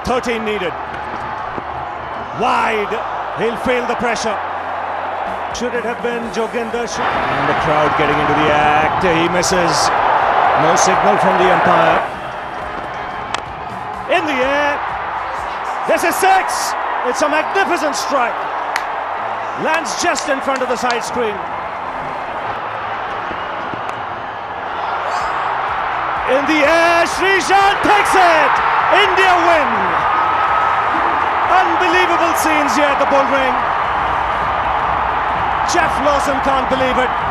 13 needed. Wide. He'll fail the pressure. Should it have been Joginder? And the crowd getting into the act. He misses. No signal from the umpire. In the air. This is 6. It's a magnificent strike. Lands just in front of the side screen. In the air, Srishant takes it! India win! Unbelievable scenes here at the Bull Ring. Jeff Lawson can't believe it.